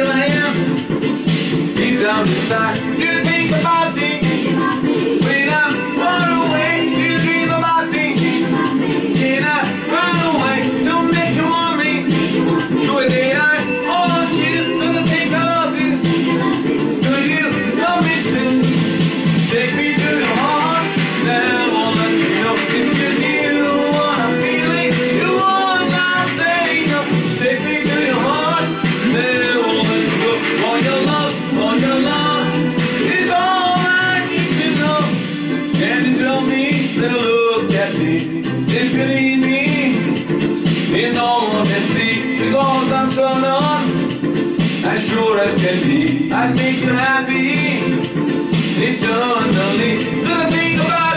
still I am. Deep down inside, do you think about me? When I'm far away, do you dream about me? Can I run away to make you want me? The way that I want you, do you think I love you? Do you love me too? Take me to your heart, then I won't let you know. If you knew what I'm feeling, you would not say no. Take me to your heart, then I won't let you go. For your love is all I need to know. Can you tell me, then look at me, if you need me, in all honesty, because I'm so numb, as sure as can be, I'd make you happy, eternally. Do you think about